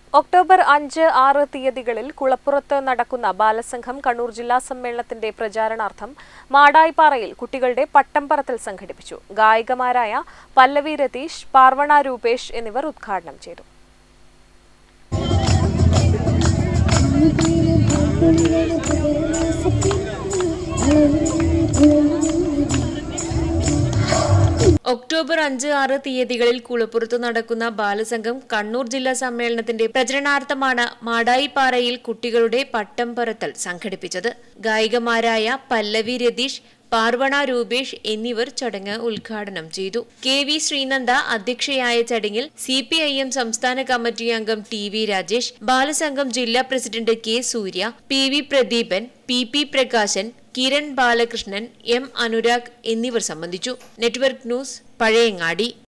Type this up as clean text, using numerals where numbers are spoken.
October 5, 6 തീയതികളിൽ കുളപ്പുറത്ത് നടക്കുന്ന ബാലസംഘം കണ്ണൂർ ജില്ലാ സമ്മേളനത്തിന്റെ പ്രചാരണാർത്ഥം മാടായിപ്പാറയിൽ കുട്ടികളുടെ പട്ടം പറത്തൽ സംഘടിപ്പിച്ചു. ഗായികമാരായ പല്ലവി രതീഷ്, പാർവണ രൂപേഷ് എന്നിവർ ഉദ്ഘാടനം ചെയ്തു. ഒക്ടോബർ 5, 6 തീയതികളിൽ കുളപ്പുറത്ത് നടക്കുന്ന ബാലസംഘം കണ്ണൂർ ജില്ലാ സമ്മേളനത്തിന്റെ പ്രചരണാർത്ഥമാണ് മാടായിപ്പാറയിൽ കുട്ടികളുടെ പട്ടം പറത്തൽ സംഘടിപ്പിച്ചത്. ഗായികമാരായ പല്ലവി രതീഷ്, പാർവണ രൂപേഷ് എന്നിവർ ചടങ്ങ് ഉദ്ഘാടനം ചെയ്തു. കെ.വി. ശ്രീനന്ദ അധ്യക്ഷയായ ചടങ്ങിൽ CPIM സംസ്ഥാന കമ്മിറ്റി അംഗം TV രാജേഷ്, ബാലസംഘം ജില്ലാ president K. Surya, PV Pradeepan, PP Prakashan, Kiran Balakrishnan, M. Anurag എന്നിവർ സംബന്ധിച്ചു. Network news, Pazhayangadi.